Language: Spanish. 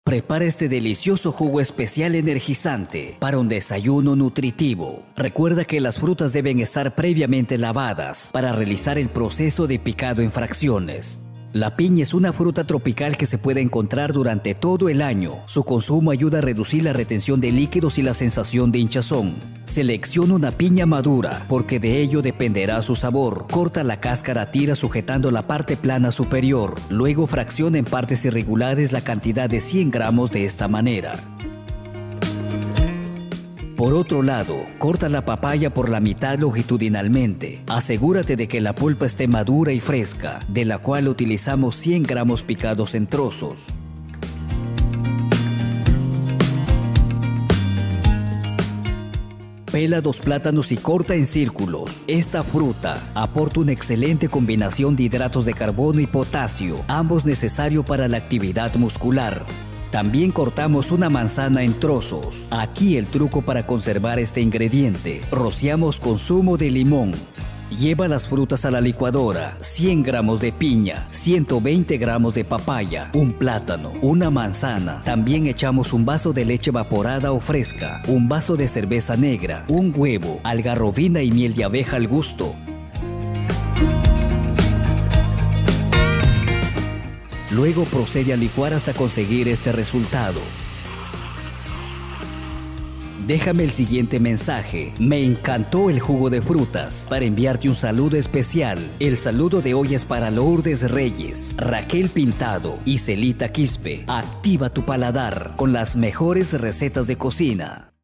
Prepara este delicioso jugo especial energizante para un desayuno nutritivo. Recuerda que las frutas deben estar previamente lavadas para realizar el proceso de picado en fracciones. La piña es una fruta tropical que se puede encontrar durante todo el año. Su consumo ayuda a reducir la retención de líquidos y la sensación de hinchazón. Selecciona una piña madura, porque de ello dependerá su sabor. Corta la cáscara a tiras sujetando la parte plana superior. Luego fracciona en partes irregulares la cantidad de 100 gramos de esta manera. Por otro lado, corta la papaya por la mitad longitudinalmente. Asegúrate de que la pulpa esté madura y fresca, de la cual utilizamos 100 gramos picados en trozos. Pela 2 plátanos y corta en círculos. Esta fruta aporta una excelente combinación de hidratos de carbono y potasio, ambos necesarios para la actividad muscular. También cortamos una manzana en trozos. Aquí el truco para conservar este ingrediente. Rociamos con zumo de limón. Lleva las frutas a la licuadora. 100 gramos de piña, 120 gramos de papaya, un plátano, una manzana. También echamos un vaso de leche evaporada o fresca, un vaso de cerveza negra, un huevo, algarrobina y miel de abeja al gusto. Luego procede a licuar hasta conseguir este resultado. Déjame el siguiente mensaje. Me encantó el jugo de frutas. Para enviarte un saludo especial. El saludo de hoy es para Lourdes Reyes, Raquel Pintado y Celita Quispe. Activa tu paladar con las mejores recetas de cocina.